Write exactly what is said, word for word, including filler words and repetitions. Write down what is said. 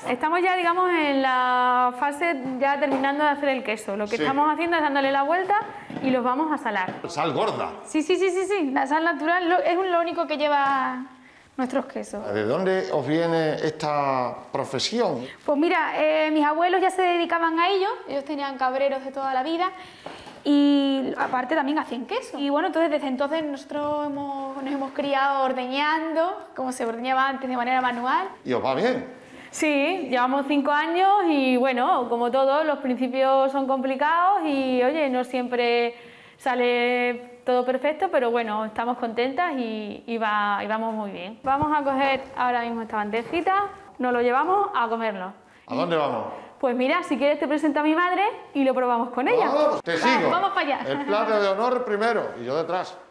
Estamos ya, digamos, en la fase ya terminando de hacer el queso. Lo que Sí. estamos haciendo es dándole la vuelta y los vamos a salar. Sal gorda. Sí, sí, sí, sí, sí. La sal natural lo- es lo único que lleva nuestros quesos. ¿De dónde os viene esta profesión? Pues mira, eh, mis abuelos ya se dedicaban a ello. Ellos tenían cabreros de toda la vida. Y aparte también hacían queso. Y bueno, entonces desde entonces nosotros hemos, nos hemos criado ordeñando, como se ordeñaba antes de manera manual. ¿Y os va bien? Sí, llevamos cinco años y bueno, como todo, los principios son complicados y oye, no siempre sale todo perfecto, pero bueno, estamos contentas y, y, va, y vamos muy bien. Vamos a coger ahora mismo esta bandejita, nos lo llevamos a comerlo. ¿A dónde vamos? Pues mira, si quieres te presento a mi madre y lo probamos con ella. Vamos, te Va, sigo. vamos para allá. El plato de honor primero y yo detrás.